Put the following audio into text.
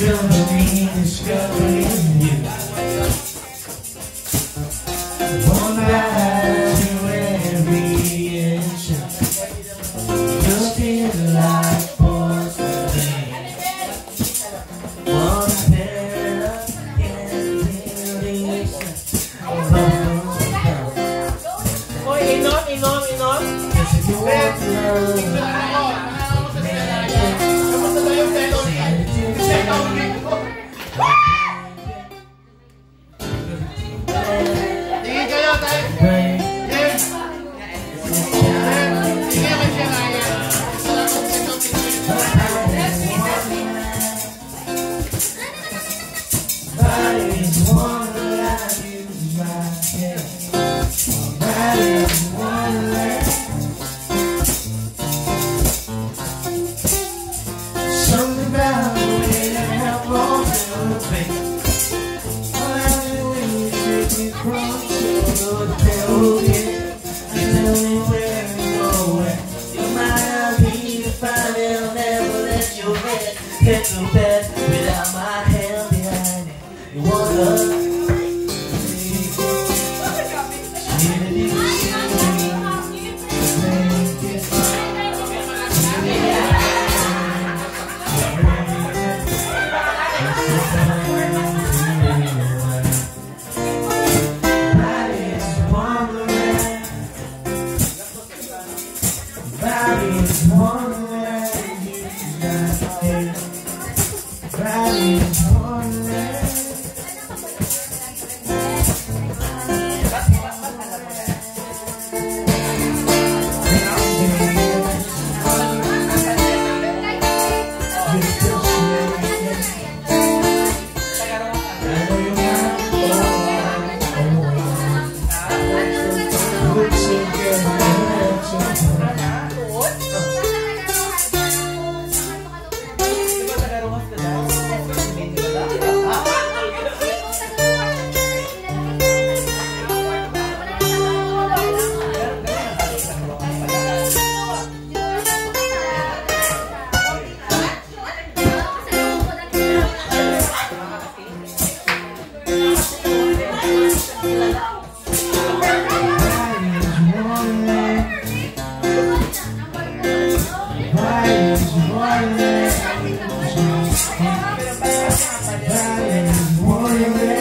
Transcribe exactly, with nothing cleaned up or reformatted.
Discovering, discovering you. One ride to every inch. Just feel like porcelain. One pair of candies. Hoy, inom, inom, inom. Cause if you want love, tingin kayo, tayo. Yes. Tingin mo siya kaya. body's wonderland, use my head. Body's wonderland. Something about the way that help all the things. All I do is take me from to the tailgate. You tell me where to go, and you might not be fine. They'll never let your head get to bed without my hand behind it. You want love? Body's wonderland, use my head. Body's wonderland. One